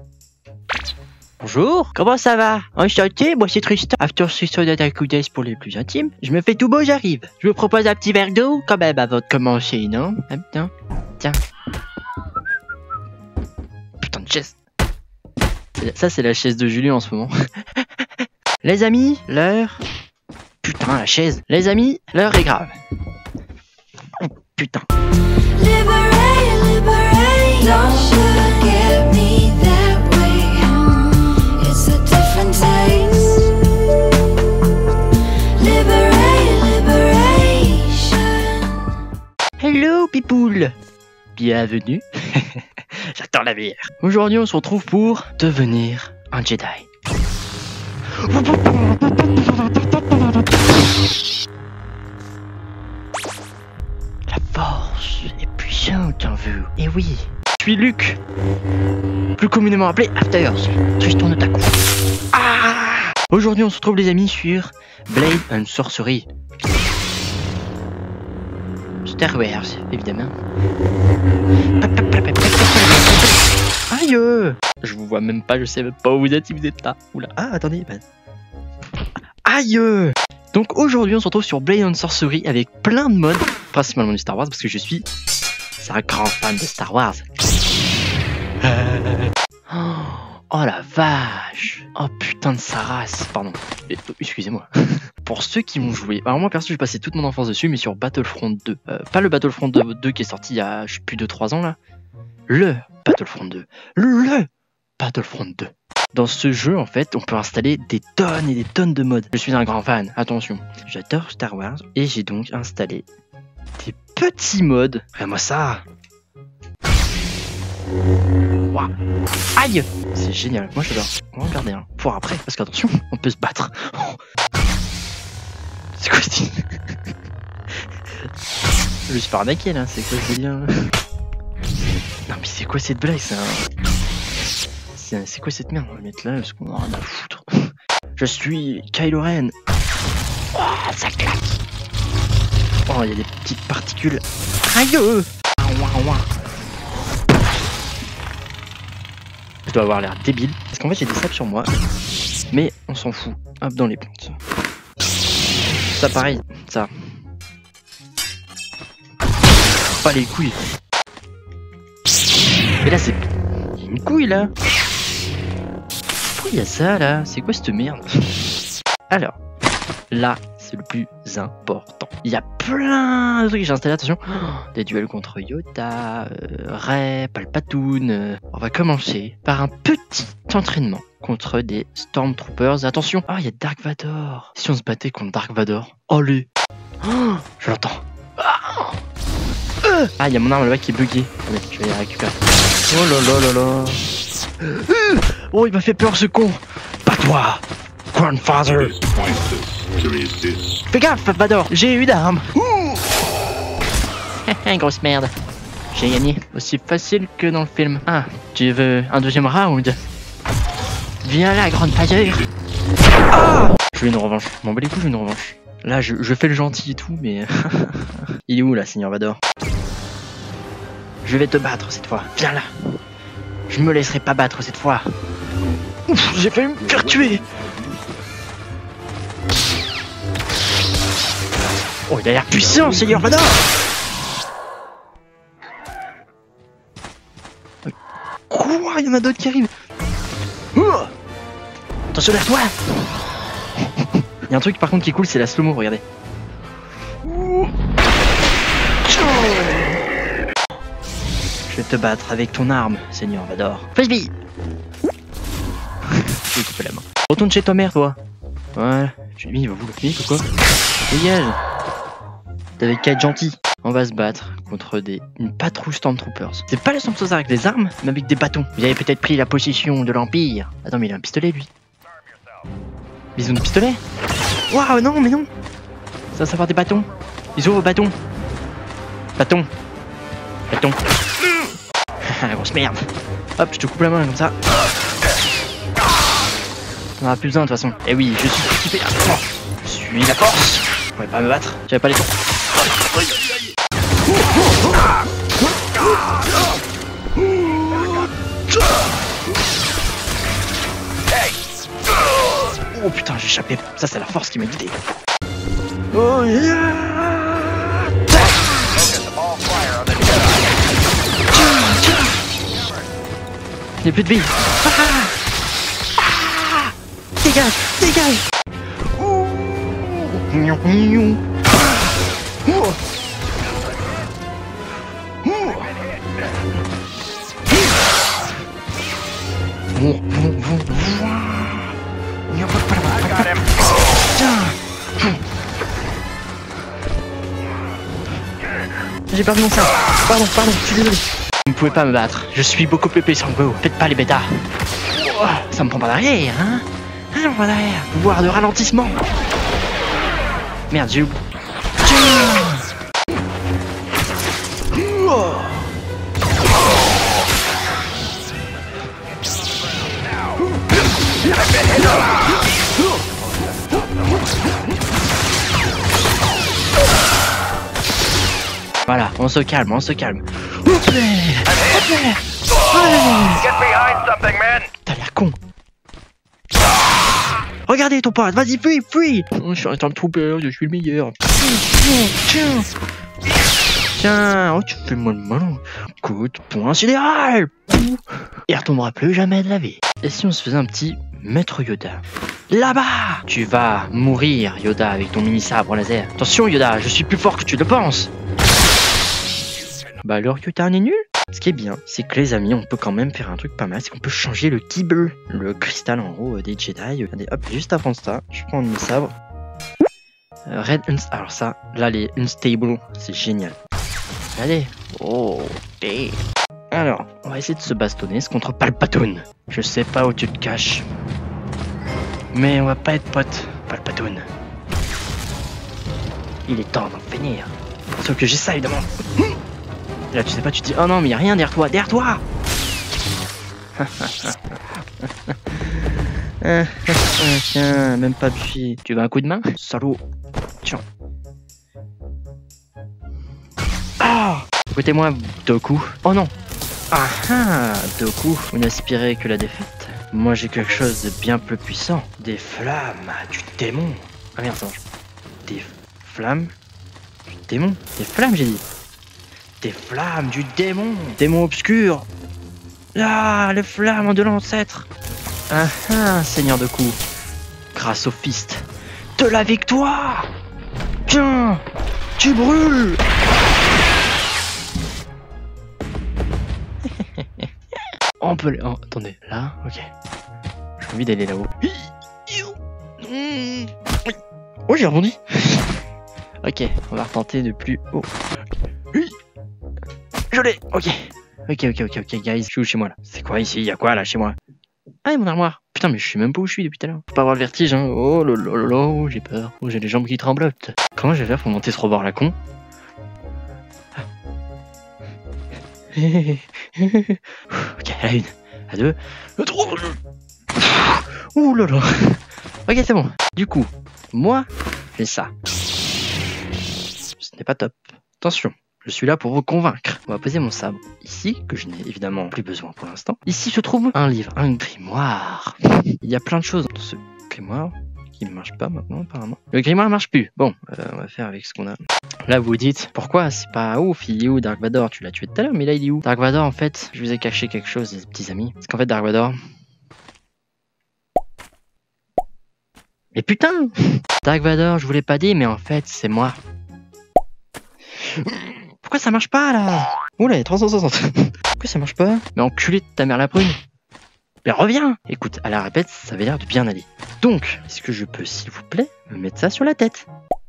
Bonjour, comment ça va? Enchanté, moi c'est Tristan. After Tristan d'Atakudes pour les plus intimes. Je me fais tout beau, j'arrive. Je vous propose un petit verre d'eau quand même avant de commencer, non? Ah, putain. Tiens. Putain de chaise. Ça c'est la chaise de Julien en ce moment. Les amis, l'heure... Putain, la chaise. Les amis, l'heure est grave. Oh, putain. Liberate, liberate, don't you get me that way. It's a different taste. Liberate, liberation. Hello, people. Bienvenue. J'attends la bière. Aujourd'hui, on se retrouve pour devenir un Jedi. La force est puissante en vous. Et oui, je suis Luke, plus communément appelé Afters, Tristan Otaku. Ah! Aujourd'hui, on se retrouve les amis sur Blade and Sorcery. Star Wars, évidemment. Aïe! Je vous vois même pas, je sais même pas où vous êtes si vous êtes là. Oula. Ah, attendez. Aïe! Donc aujourd'hui, on se retrouve sur Blade and Sorcery avec plein de modes, principalement du Star Wars, parce que je suis un grand fan de Star Wars. Oh la vache! Oh putain de sa race! Pardon, excusez-moi. Pour ceux qui m'ont joué, alors moi perso j'ai passé toute mon enfance dessus, mais sur Battlefront 2. Pas le Battlefront 2 qui est sorti il y a je sais plus de 3 ans là. Le Battlefront 2. Le Battlefront 2. Dans ce jeu en fait on peut installer des tonnes et des tonnes de modes. Je suis un grand fan, attention. J'adore Star Wars et j'ai donc installé des petits modes. Regarde-moi ça! Wow. Aïe! C'est génial, moi j'adore. On va en garder un pour après, parce qu'attention, on peut se battre. C'est quoi ce Je suis pas arnaqué là, c'est quoi ce délire? Non mais c'est quoi cette blague? C'est quoi cette merde? On va le mettre là parce qu'on en a rien à foutre. Je suis Kylo Ren. Oh, ça claque! Oh, il y a des petites particules. Aïe! Je dois avoir l'air débile parce qu'en fait j'ai des sables sur moi, mais on s'en fout. Hop dans les plantes. Ça pareil, ça. Pas les couilles. Mais là c'est une couille là. Pourquoi il y a ça là? C'est quoi cette merde? Alors, là c'est le plus important. Il y a plein de trucs que j'ai installé, attention. Des duels contre Yoda, Rey, Palpatoon. On va commencer par un petit entraînement contre des Stormtroopers. Attention, ah il y a Dark Vador. Si on se battait contre Dark Vador, allez. Oh, je l'entends. Ah il y a mon arme là-bas qui est buggée. Attendez, je vais la récupérer. Oh là là là là. Oh il m'a fait peur ce con. Pas toi, Grandfather. Fais gaffe, Vador, j'ai une arme. Grosse merde. J'ai gagné. Aussi facile que dans le film. Ah, tu veux un deuxième round? Viens là, grande pailleur. Ah, je veux une revanche. M'en bats les couilles, je veux une revanche. Là, je fais le gentil et tout, mais... Il est où, là, Seigneur Vador? Je vais te battre, cette fois. Viens là. Je me laisserai pas battre, cette fois. Ouf, j'ai failli me faire tuer. Oh, il a l'air puissant, Seigneur Vador. Quoi? Il y en a d'autres qui arrivent. Attention derrière toi. Il y a un truc par contre qui est cool, c'est la slow-mo, regardez. Je vais te battre avec ton arme, Seigneur Vador. Frisbee. Je vais couper la main. Retourne chez ta mère, toi. Voilà. Lui, il va vous le ou quoi? Dégage. T'avais qu'à être gentil. On va se battre contre une patrouille Stormtroopers. C'est pas les Stormtroopers avec des armes, mais avec des bâtons. Vous avez peut-être pris la possession de l'Empire. Attends, mais il a un pistolet, lui. Ils ont un pistolet? Waouh, non, mais non. Ça va savoir des bâtons. Ils ont vos bâtons. Bâton. Bâton. Grosse merde. Hop, je te coupe la main comme ça. On en a plus besoin de toute façon. Eh oui, je suis équipé. Je suis la force. Vous pouvez pas me battre. J'avais pas les temps. Oh putain, j'ai échappé. Ça, c'est la force qui m'a guidé. Oh yeah. Il n'y a plus de vie. Dégage, dégage. J'ai perdu mon sac. Pardon, je suis désolé. Vous ne pouvez pas me battre. Je suis beaucoup plus puissant que vous. Faites pas les bêtas. Oh, ça me prend pas derrière, hein. Ça me prend pas derrière. Pouvoir de ralentissement. Merde, j'ai oublié. Voilà, on se calme, on se calme. T'as l'air con. Regardez ton pote, vas-y, fuis. Je suis un Stormtrooper, je suis le meilleur. Tiens, oh tu fais moi le malin. Écoute, point sidéral. Il retombera plus jamais de la vie. Et si on se faisait un petit maître Yoda? Là-bas! Tu vas mourir, Yoda, avec ton mini sabre laser. Attention, Yoda, je suis plus fort que tu le penses. Bah alors Yoda, on est nul? Ce qui est bien, c'est que les amis, on peut quand même faire un truc pas mal, c'est qu'on peut changer le Kibble, le cristal en gros des Jedi. Regardez, hop, juste avant ça, je prends mes sabres. Red alors ça, là les Unstable, c'est génial. Allez, oh, hey. Alors, on va essayer de se bastonner, c'est contre Palpatine. Je sais pas où tu te caches, mais on va pas être potes, Palpatine. Il est temps d'en finir. Sauf que j'ai ça évidemment. Là tu sais pas, tu te dis oh non mais y'a rien derrière toi, Tiens, même pas appuyer. Tu veux un coup de main? Salaud. Tiens. Ah, écoutez-moi, Doku. Oh non. Doku, vous n'aspirez que la défaite. Moi j'ai quelque chose de bien plus puissant. Des flammes du démon. Ah merde, ça marche. Des flammes du démon. Des flammes j'ai dit. Des flammes du démon. Démon obscur. Ah, les flammes de l'ancêtre. Seigneur de coups. Grâce au fist de la victoire. Tiens, tu brûles. On peut... Oh, attendez, là, ok. J'ai envie d'aller là-haut. Oh, j'ai rebondi. Ok, on va retenter de plus haut. Je l'ai. Ok, guys. Je suis où chez moi là? C'est quoi ici? Y'a quoi là chez moi? Ah, et mon armoire. Putain, mais je sais même pas où je suis depuis tout à l'heure. Faut pas avoir le vertige, hein. Oh lolo, j'ai peur. Oh, j'ai les jambes qui tremblent. Comment je vais faire pour monter ce rebord là con? Ok, à une, à deux, à trois. Ouh là là. Ok, c'est bon. Du coup, moi, j'ai ça. Ce n'est pas top. Attention. Je suis là pour vous convaincre. On va poser mon sabre ici, que je n'ai évidemment plus besoin pour l'instant. Ici se trouve un livre, un grimoire. Il y a plein de choses dans ce grimoire qui ne marche pas maintenant apparemment. Le grimoire marche plus. Bon, on va faire avec ce qu'on a. Là vous vous dites, pourquoi c'est pas ouf, il est où Dark Vador? Tu l'as tué tout à l'heure, mais là il est où? Dark Vador en fait, je vous ai caché quelque chose les petits amis. Parce qu'en fait Dark Vador... Mais putain Dark Vador, je vous l'ai pas dit, mais en fait c'est moi. Pourquoi ça marche pas là? Oula, il y a 360. Pourquoi ça marche pas? Mais enculé de ta mère la prune. Mais reviens! Écoute, à la répète, ça avait l'air de bien aller. Donc, est-ce que je peux, s'il vous plaît, me mettre ça sur la tête?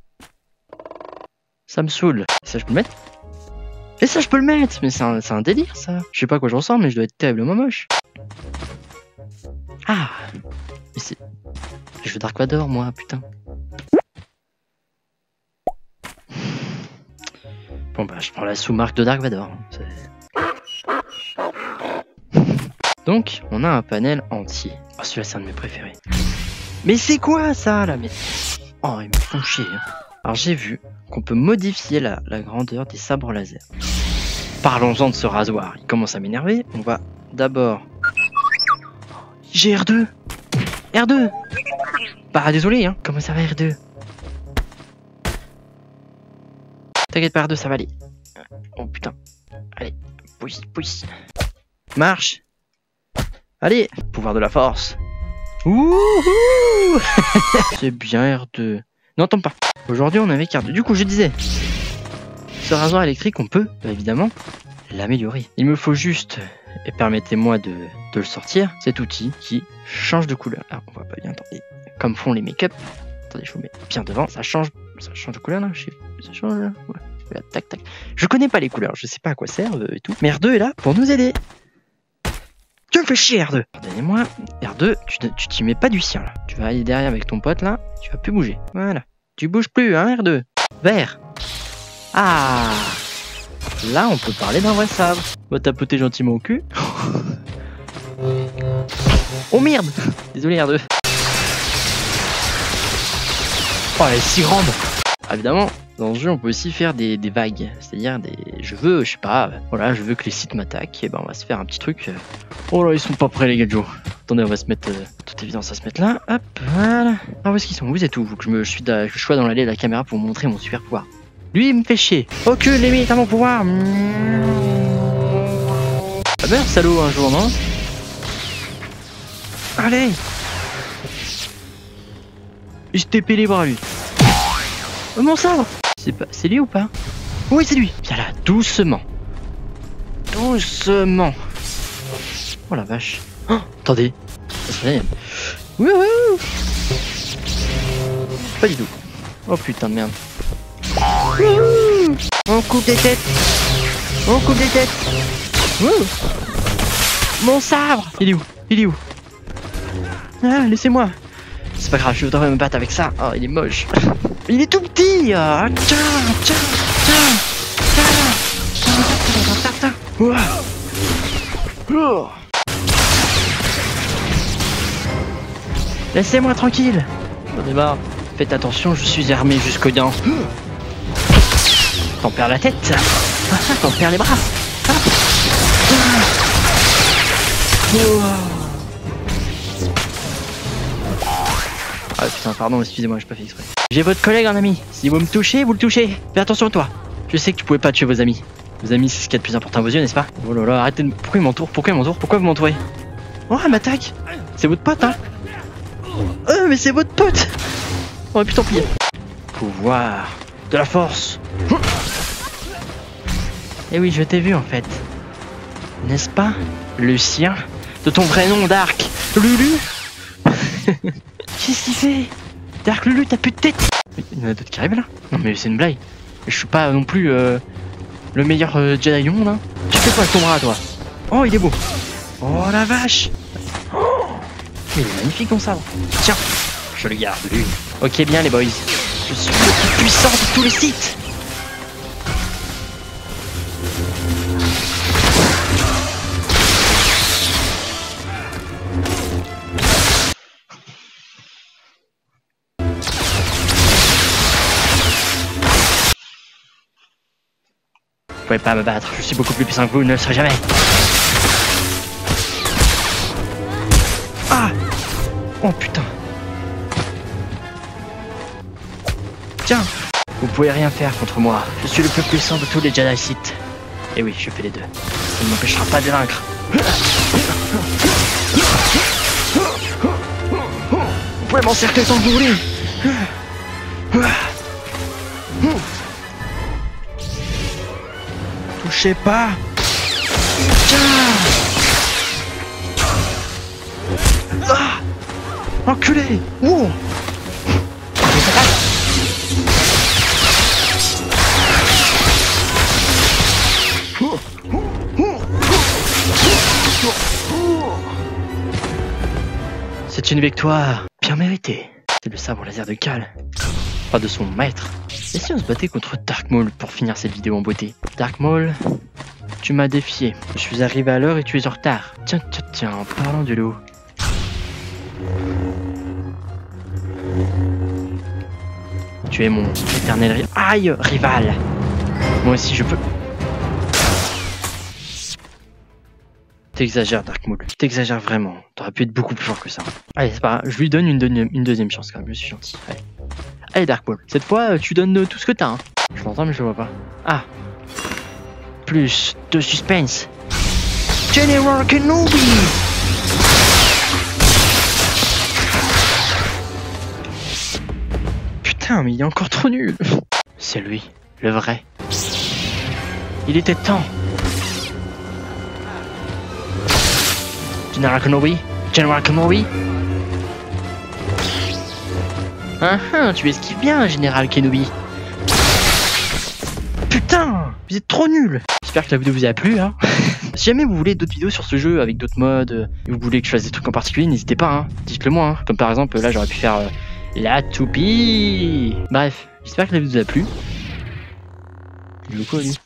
Ça me saoule. Et ça, je peux le mettre? Et ça, je peux le mettre! Mais c'est un délire, ça. Je sais pas à quoi je ressemble, mais je dois être terriblement moche. Ah! Mais c'est... Je veux Dark Vador, moi, putain. Bon bah je prends la sous-marque de Dark Vador. Donc on a un panel entier. Oh celui-là c'est un de mes préférés. Mais c'est quoi ça là? Mais... Oh ils me font chier. Hein. Alors j'ai vu qu'on peut modifier la grandeur des sabres laser. Parlons-en de ce rasoir. Il commence à m'énerver. On va d'abord... GR2. R2. Bah désolé hein. Comment ça va R2? T'inquiète pas R2, ça va aller. Oh putain. Allez, pousse. Marche. Allez, pouvoir de la force. Ouhou. C'est bien R2. Non, tombe pas. Aujourd'hui, on est avec R2. Du coup, je disais, ce rasoir électrique, on peut, évidemment, l'améliorer. Il me faut juste, et permettez-moi de le sortir, cet outil qui change de couleur. Ah, on voit pas bien, attendez. Comme font les make-up. Attendez, je vous mets bien devant. Ça change de couleur, là. Ça change, là. Ouais. Voilà, tac, tac. Je connais pas les couleurs, je sais pas à quoi servent et tout. Mais R2 est là pour nous aider. Tu me fais chier, R2. Pardonnez-moi, R2, tu t'y mets pas du sien, là. Tu vas aller derrière avec ton pote, là. Tu vas plus bouger. Voilà. Tu bouges plus, hein, R2. Vert. Ah. Là, on peut parler d'un vrai sabre. Va tapoter gentiment au cul. Oh merde. Désolé, R2. Oh, elle est si grande. Évidemment, dans ce jeu, on peut aussi faire des vagues. C'est-à-dire je veux que les sites m'attaquent. Et ben, on va se faire un petit truc. Oh là, ils sont pas prêts, les gars. Attendez, on va se mettre, toute évidence, à se mettre là. Hop, voilà. Ah, où est-ce qu'ils sont? Vous êtes où? Faut que je sois dans l'allée de la caméra pour vous montrer mon super pouvoir. Lui, il me fait chier. Aucune limite à mon pouvoir. Ah ben, salaud, un jour, non? Allez. Il se TP les bras, lui. Oh, mon sabre. C'est lui ou pas? Oui, c'est lui. Viens là, doucement. Doucement. Oh la vache. Oh, attendez. Wouhou. Pas du tout. Oh putain de merde. Wouhou. On coupe des têtes. On coupe des têtes. Wouhou. Mon sabre. Il est où? Ah, laissez-moi. C'est pas grave, je voudrais me battre avec ça. Oh, il est moche. Il est tout petit. Ah, tiens. Oh. Laissez-moi tranquille. J'en ai marre. Faites attention, je suis armé jusqu'aux dents. T'en perds la tête. T'en perds les bras. Ah putain, pardon, excusez-moi, j'ai pas fait exprès. J'ai votre collègue en ami. Si vous me touchez, vous le touchez. Fais attention à toi. Je sais que tu pouvez pas tuer vos amis. Vos amis, c'est ce qu'il y a de plus important à vos yeux, n'est-ce pas? Oh là là, arrêtez de... Pourquoi il m'entoure? Pourquoi vous m'entourez? Oh, elle m'attaque. C'est votre pote, hein? Mais c'est votre pote. On aurait pu tant pis. Pouvoir de la force. Eh oui, je t'ai vu en fait. N'est-ce pas? Lucien? De ton vrai nom, Dark Lulu? Qu'est-ce qu'il fait? Dark Lulu, t'as plus de tête. Il y en a d'autres qui arrivent là? Non mais c'est une blague. Je suis pas non plus le meilleur Jedi du monde, hein. Tu fais quoi avec ton bras, toi? Oh, il est beau. Oh la vache. Oh, il est magnifique ton sabre. Tiens, je le garde, lui. Ok, bien les boys. Je suis le plus puissant de tous les sites. Vous pouvez pas me battre, je suis beaucoup plus puissant que vous, ne le serez jamais. Ah! Oh putain. Tiens, vous pouvez rien faire contre moi. Je suis le plus puissant de tous les Jedi Sith. Et oui, je fais les deux. Ça ne m'empêchera pas de vaincre. Vous pouvez m'encercler tant que vous voulez. Touchez pas. Tiens. Ah. Enculé. Wow. C'est une victoire bien méritée. C'est le sabre laser de Cal. Pas de son maître. Et si on se battait contre Dark Maul pour finir cette vidéo en beauté? Dark Maul, tu m'as défié. Je suis arrivé à l'heure et tu es en retard. Tiens, en parlant du loup. Tu es mon éternel rival. Moi aussi je peux... T'exagères, Dark Maul. T'exagères vraiment. T'aurais pu être beaucoup plus fort que ça. Allez, c'est pas grave. Je lui donne une deuxième chance quand même. Je suis gentil. Allez. Allez, Dark Maul. Cette fois, tu donnes tout ce que t'as. Hein. Je l'entends, mais je le vois pas. Ah. Plus de suspense. General Kenobi. Putain, mais il est encore trop nul. C'est lui, le vrai. Il était temps. General Kenobi. General Kenobi. Tu esquives bien, Général Kenobi. Putain, vous êtes trop nuls. J'espère que la vidéo vous a plu. Hein. Si jamais vous voulez d'autres vidéos sur ce jeu avec d'autres modes, et vous voulez que je fasse des trucs en particulier, n'hésitez pas. Hein. Dites-le moi. Hein. Comme par exemple, là j'aurais pu faire la toupie. Bref, j'espère que la vidéo vous a plu. Il joue quoi lui?